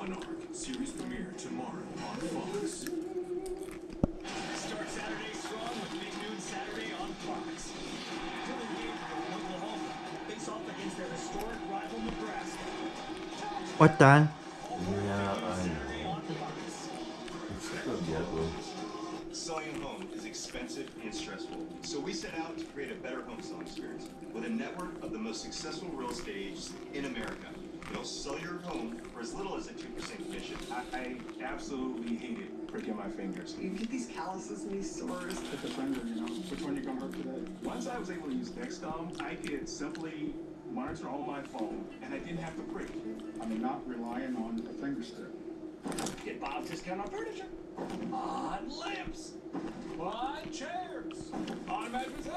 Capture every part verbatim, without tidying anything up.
Monarch series premiere tomorrow on Fox. Start Saturday strong with Big Noon Saturday on Fox. Dylan Gabriel of Oklahoma face off against their historic rival Nebraska. What done? Yeah, I know. It's so good. Selling a home is expensive and stressful, so we set out to create a better home selling experience with a network of the most successful real estate agents in America. They'll sell your home for as little as a two percent commission. I, I absolutely hated pricking my fingers. You get these calluses and these sores. Pick a finger, you know, which one you're gonna hurt today. Once I was able to use Dexcom, I could simply monitor all my phone, and I didn't have to prick. I'm not relying on a finger strip. Get Bob's discount on furniture, on lamps, on chairs, on mattresses,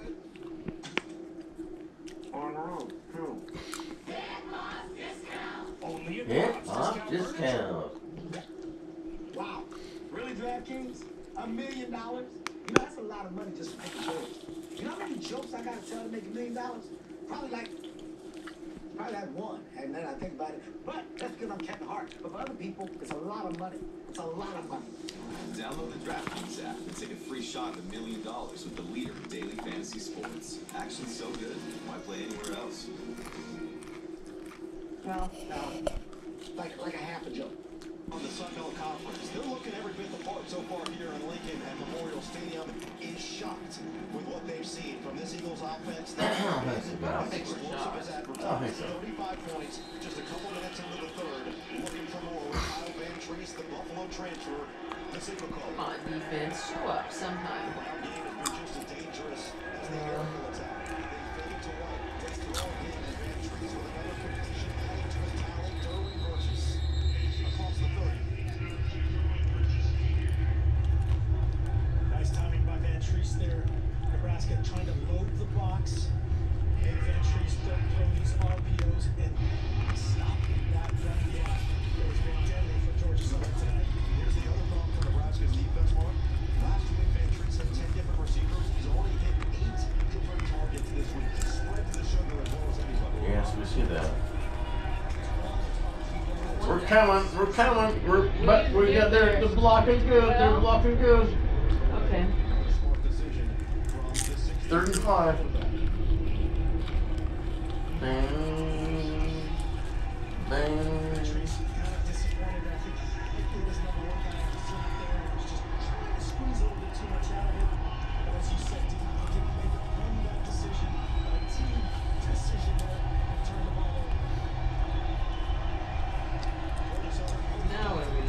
On the road, too. only at Yeah, Bob's off discount furniture. discount. Wow. Really, DraftKings? A million dollars? You know, that's a lot of money just for making jokes. You know how many jokes I gotta tell to make a million dollars? Probably like, probably like one. And then I think about it. But that's because I'm Kevin Hart. But for other people, it's a lot of money. It's a lot of money. Download the DraftKings app and take a free shot at a million dollars with the leader in daily fantasy sports. Action's so good, why play anywhere else? Well, no. Like, like a half a joke. On the Sun Belt Conference, they're looking every bit the part so far here in Lincoln at Memorial Stadium. Is shocked with what they've seen from this Eagles offense. That's about it. Explosive as advertised. thirty-five points, just a couple minutes into the third. Looking for more with Kyle Van Treese, the Buffalo transfer. The signal call. Come on, defense, show up sometime. The ground game has been just as dangerous as the aerial attack. They fade to right. Takes the ball again, and Van Treese with another completion added to his tally. Derwin Burgess across the thirty. Nice timing by Van Treese there. Nebraska trying to load the box. And Van Treese don't throw these R P Os and stop that run game. It was been deadly for Georgia Southern tonight. Here's the other problem for Nebraska's defense, Mark. Last week, Van Treese had ten different receivers. He's already hit eight different targets this week. He spreads the sugar as well as anybody. Yes, we see that. We're coming, we're coming, we're, but we got their, the block is good, they're blocking good. Okay. Smart decision from the sixth. Third and five. Bang. Bang. Treese kind of disappointed. I think it was number one guy who was sitting there and was just trying to squeeze a little bit too much out of it. But as you said, he didn't make it from that decision, a team decision there, and turn the ball over. Now what do we do?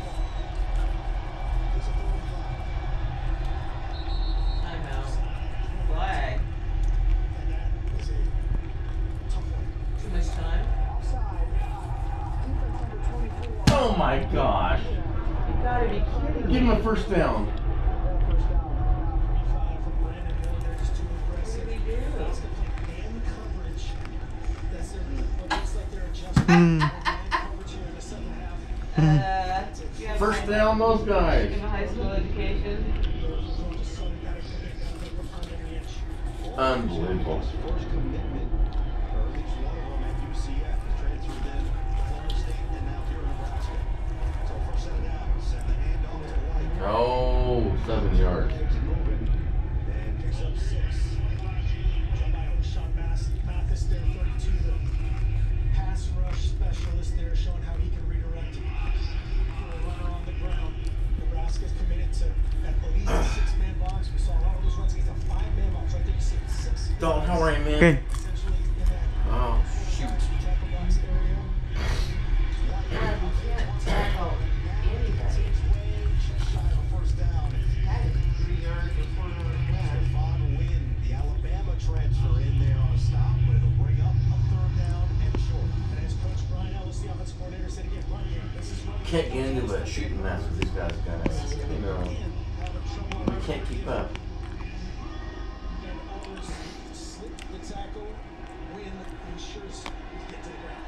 Timeout. Flag. And that was a tough one. Too much time? Outside. Defense number twenty-four. Oh my gosh. You gotta be kidding Give him me. a first down. First down. Five from Brandon Miller there, just too aggressive. What did he do? Nebraska playing man coverage. That's their, what looks like they're adjusting Hmm. man coverage here in the second half. Uh, you have First high- down, those guys. You have a high school education. Georgia Southern got to commit, got to make them earn every inch. Unbelievable. First commitment, or at least one of them at U C F. The transfer then Florida State and now here in Nebraska. So first set of downs, and the handoff to White. Oh, seven yards. Keeps it moving, and picks up six. Joined by O'Shawn Math- Mathis there, thirty-two, the pass rush specialist there, showing how he can redirect for a runner on the ground. Nebraska's committed to at least a six-man box. We saw a lot of those runs against a five-man box. Right there, you see six. Don't hurry, man. Good. Essentially in that Oh, shoot. tackle box area. God, you can't tackle anybody. Shy of a first down. Had to be three yards before we went. Stephon Wynn, the Alabama transfer, in there on a stop, but it'll bring up a third down and short. And as Coach Brian Ellis, the offensive coordinator, said again, run game. This is running Can't game. get into a shooting match with these guys, guys. You know, Again, having trouble we can't keep up. And others slip the tackle. Win ensures we get to the ground.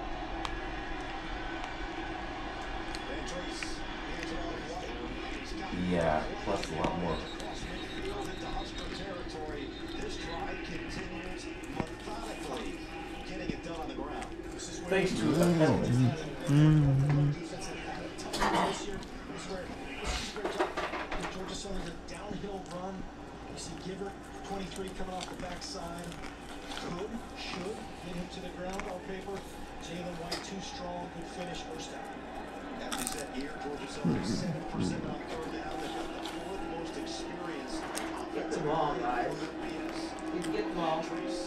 Van Treese hands it off White. He's got Yeah, plus a lot more. across midfield into Husker territory. This drive continues methodically, getting it done on the ground. Thanks to a penalty. Mm. Defense that had a tough time this year. This is where this is where Georgia selling a downhill run. You see Giver, twenty-three, coming off the backside. Could, should hit him to the ground on paper. Jalen White too strong, good finish, first down. As we said here, Georgia Southern seven percent on third down. They've got the fourth most experienced Get the ball, guys. You can get the ball.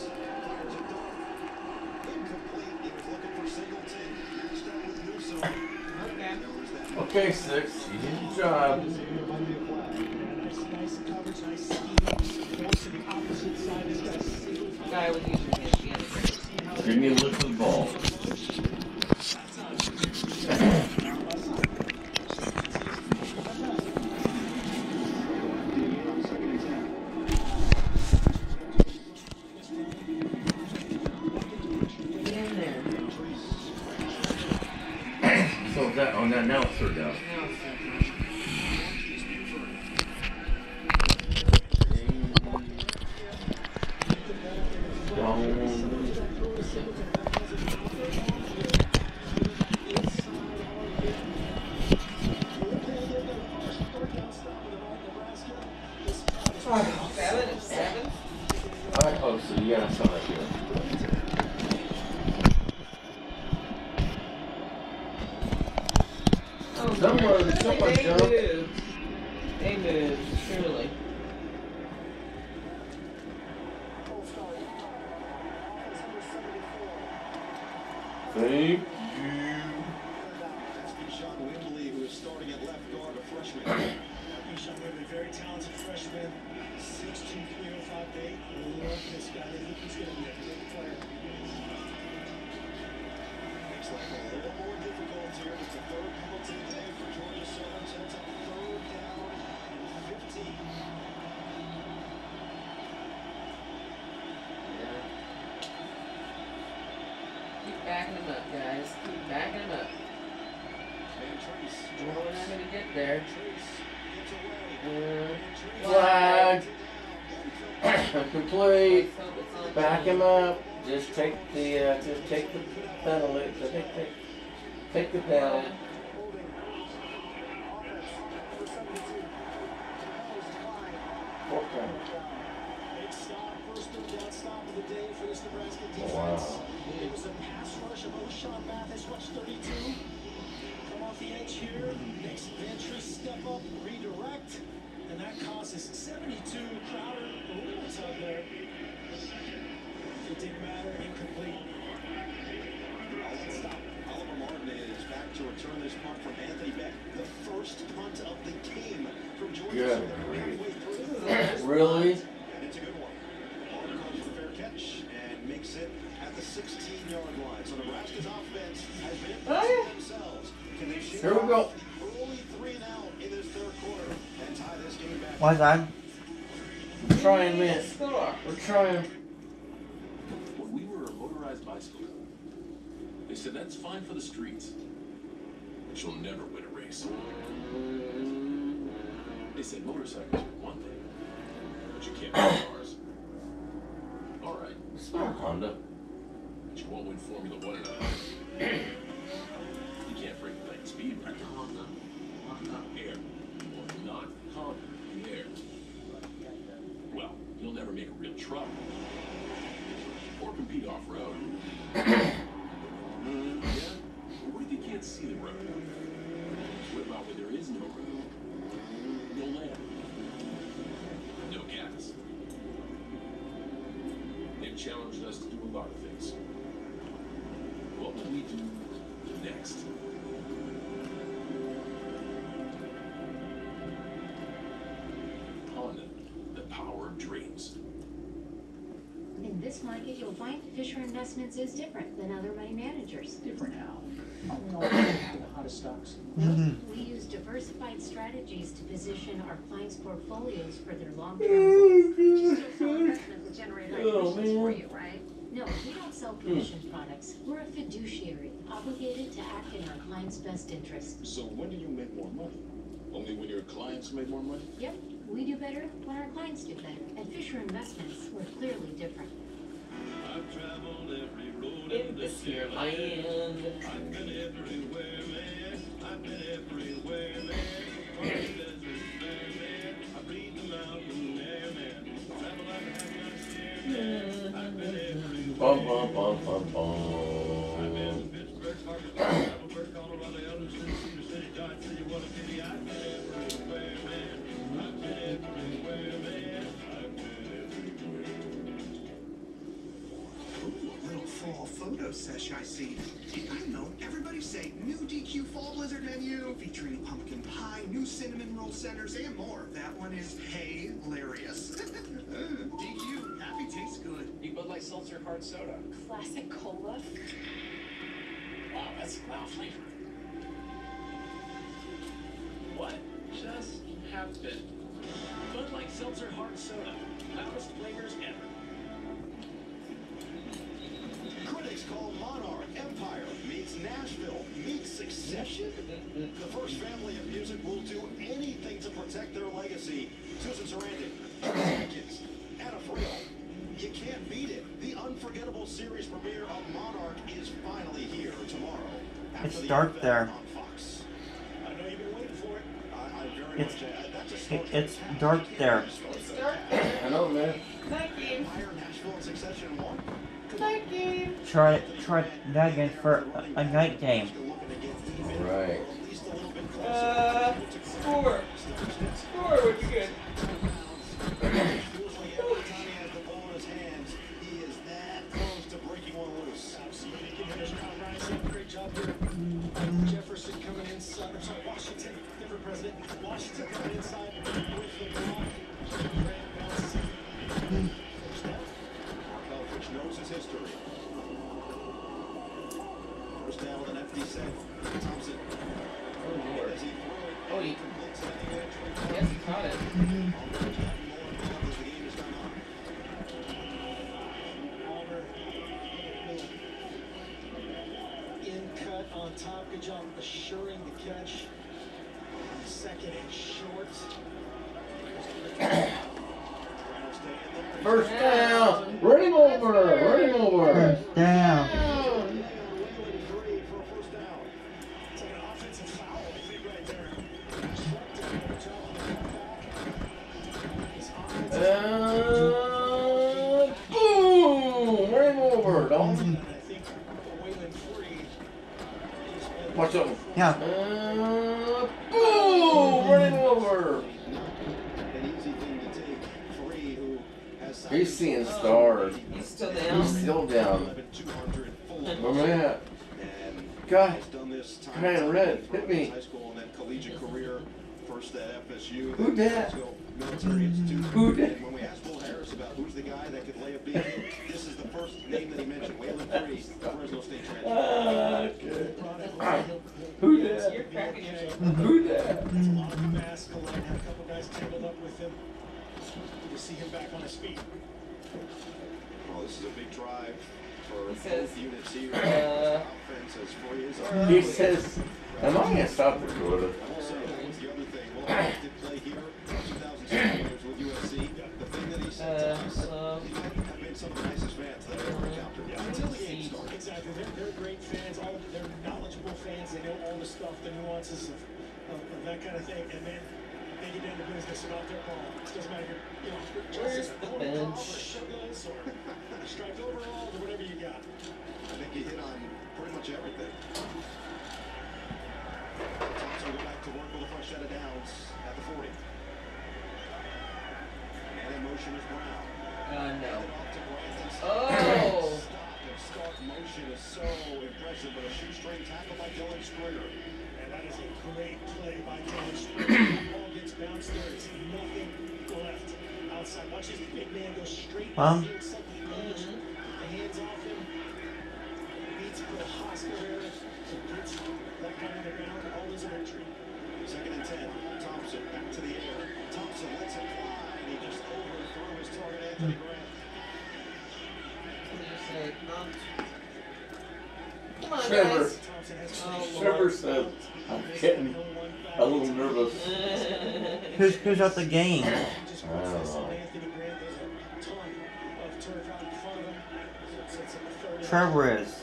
Incomplete. He was looking for Singleton. Stuck with Newsom. Okay. Okay, six. You did your job. Nice, nice coverage, nice scheme. Force to the opposite side. This guy's single. Guy was using his hands. Give me a look at the ball. Get in there. So that on that now it's third down. Now it's that time. Seven and seven. I hope so. You gotta start right here. Oh, Someone- they someone jumped. moved. They moved, surely. Thank you. That's Keyshawn Windley, who is starting at left guard, a freshman. Keyshawn Windley, very talented freshman. six two, three oh five eight. Love this guy. I think he's going to be a big player. Makes life a little more difficult here. It's a third penalty today for Georgia Southern, so it's a third down and fifteen. Keep backing him up, guys. Keep backing him up. And Trace We're not going to get there. Trace gets away. Uh, Flag. Complete. let's hope it's on Back time. him up. Just take the uh, just take the penalty. So take, take, take the penalty. Four penalty. Big stop, first third down stop of the day for this Nebraska defense. Wow. It was a pass rush of O'Shawn Mathis, rush thirty-two. Come off the edge here. Next Ventry step up, redirect. And that causes seventy-two. Crowder, a little tug there. It didn't matter, incomplete. Stop. Oliver Martinez back to return this punt from Anthony Beck. The first punt of the game from Georgia Good. Southern. Halfway through. Really? And it's a good one. Ball comes for fair catch and makes it at the sixteen-yard line. So Nebraska's offense has been impressing themselves. Can they shake Here we go. off the early three and out in this third quarter and tie this game back? What's that? We're trying, man. Score. We're trying. When we were a motorized bicycle, they said that's fine for the streets, but you'll never win a race. They said motorcycles are one thing, but you can't ride cars. All right, It's not a Honda. but you won't win Formula One and a You can't break the light speed record. Air. Well, not Honda. Air. Well, you'll never make a real truck. Or compete off-road. Yeah? What if you can't see the road? What about when there is no road? No land. No gas. They've challenged us to do a lot of things. What will we do next? Honda, the power of dreams. In this market, you'll find Fisher Investments is different than other money managers. Different how? How we all get the hottest stocks? We use diversified strategies to position our clients' portfolios for their long-term goals. Just sell investments that generate high Oh, commissions for man. you, right? No, we don't sell commission products. We're a fiduciary, obligated to act in our clients' best interest. So when do you make more money? Only when your clients make more money? Yep, we do better when our clients do better. At Fisher Investments, we're clearly different. I In this here land. Bum, bum, bum, bum, bum. Little fall photo sesh I see. I don't know, everybody say new D Q Fall Blizzard menu featuring pumpkin pie, new cinnamon roll centers, and more. That one is hilarious. D Q, happy tastes good. Big Bud Light Seltzer Hard Soda. Classic cola. Wow, that's loud flavor. What just happened? Bud Light Seltzer Hard Soda. Loudest flavors ever. Critics call Monarch Empire meets Nashville meets Succession. The first family of music will do anything to protect their legacy. Susan Sarandon, Jenkins, Anna Friel. You can't beat it. The unforgettable series premiere of Monarch is finally here tomorrow. It's dark there. On Fox. I know you've been waiting for it. I, I very It's much. Uh, that's a it, start. it's dark there. It's dark there. I know, man. Night game. Empire, Nashville, and Succession one. Night game. Try try that again for a, a night game. Right. Uh, score. Score would be good. Great job here. Jefferson coming inside. I'm sorry, Washington, different president. Washington coming inside with the block. Grant bounces. Which knows his history. First down with an empty set. Thompson. Oh, Lord. As he threw it, Oh, he, completes heading edge. yes, he caught it. As the game has gone on. Palmer. In cut on top. Good job assuring the catch. Second and short. First down. Running over. Running over. First down. Uh, boom! Running over. Don't. Watch out. Yeah. Uh, boom! Running over. An easy thing to take. Free, who has He's seeing stars. He's still down. He's still down. two hundred full. Where am I at? And God. has done this time Kind of and red. time Hit me. High school and then collegiate career. First at F S U. Who then dat? Knoxville Military Institute. Who dat? And when we asked Will Harris about who's the guy that could lay a beat, this is the first name that he mentioned. Waylon Free, Fresno State transfer. Ah, okay. Who You're dat? cracking yourself. Who dat? That's a lot of mass collide. Had a couple guys tangled up with him. Good to see him back on his feet. Well, this is a big drive for He says, both units here. uh, Offense as Free is. He says, am I in South Dakota? I will say, that was the other thing. Will Harris did play here in two thousand seven with U S C. The thing that he said to Uh, us, hello. he might have been some of the nicest fans that I've ever encountered. Yeah, until the game started. Exactly. They're, they're great fans. All they're knowledgeable fans. They know all the stuff, the nuances of, of, of that kind of thing. And then they get down to business about their ball. It doesn't matter if you're, you know, if you're Where's just the a bench? or sugarless or striped overalls or whatever you got. I think he hit on pretty much everything. Thompson go back to work with a fresh set of downs at the forty. And in motion is Brown. Uh, no. Handed off to Grant and Oh! Stop and start motion is so impressive, but a shoestring tackle by Dylan Springer. And that is a great play by Dylan Springer. The ball gets bounced there. It's nothing left outside. Watch this big man go straight Mom? down the inside the edge. The hands off him. Beats Bill Hoskell there. So gets that guy on the ground. All is a victory. Second and ten. Thompson back to the air. Thompson lets it fly, and he just overthrew his target, Anthony Grant. What did you say? Um, come on, Trevor. guys. Thompson has Oh, Trevor said, I'm getting a little nervous. Who's who's at the game? Just I don't wants this know. on Anthony Grant. There's a ton of turf out in front of him. Trevor is.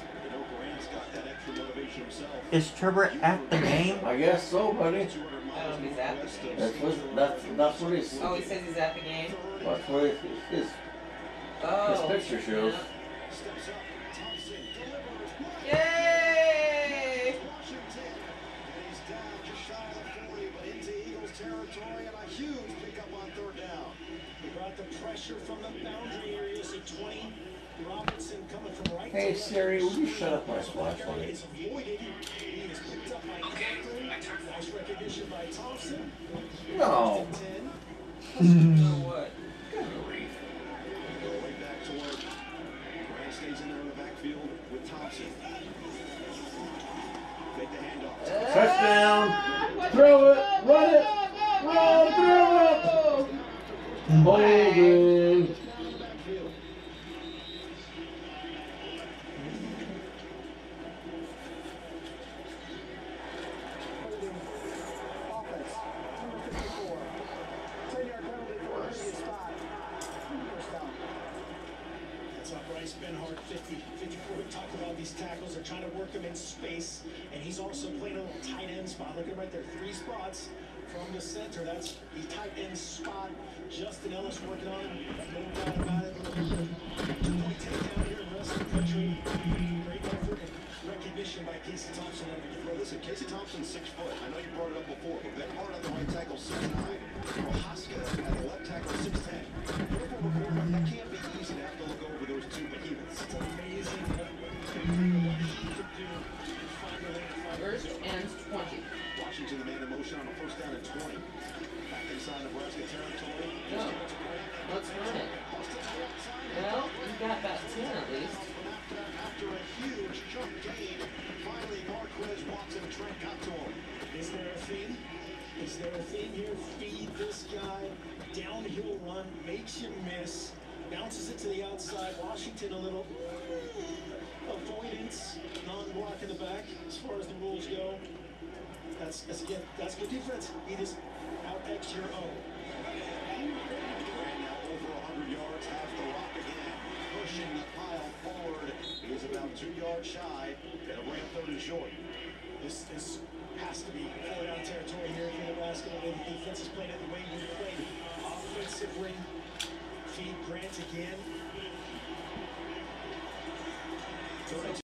Is Trevor at the game? I guess so, buddy. Oh, he's at the game. That's what that's that's what he's. Oh, he says he's at the game? That's what his his, Oh. his picture shows. Yeah. Yay! Territory and a huge pickup on third down. He brought the pressure from the boundary area. So twenty. Robinson coming from right. Hey Siri, will you shut up my flashlight? Is avoided. He is picked up by Catherine. Nice recognition by Thompson. No. So what? Go right back to work. Grant stays in there in the backfield with Thompson. Make the handoff. Touchdown! Throw it! Run it! Run through it! Holding. That's up Bryce Benhart, fifty, fifty-four. We talked about these tackles. They're trying to work him in space. And he's also playing a little tight end spot. Look at right there, three spots from the center. That's the tight end spot. Justin Ellis working on him. No doubt about it. Two-point takedown here in the rest of the country. Great effort and recognition by Casey Thompson. Well, listen, Casey Thompson's six foot. I know you brought it up before, but Ben Hart on the right tackle, six nine. Prohaska at the left tackle, six ten. That can't be easy to have to look over those two behemoths. It's amazing what he can do. First and twenty. Washington, the man in motion on a first down and twenty. Back inside Nebraska territory. No. Let's run it. Well, we got about ten at least. After a huge chunk gain, finally Marquez Watson Trent got to him. Is there a theme? Is there a theme here? Feed this guy. Downhill run. Makes you miss. Bounces it to the outside. Washington a little avoidance. Non-block in the back as far as the rules go. That's, that's again, that's good defense. He just out-X your own. Now over one hundred yards, half the rock again. Pushing the pile forward. He was about two yards shy. And a ramp third and short. This, this has to be four down territory here for Nebraska. The way the defense is playing it, the way you played offensively. Feed Grant again.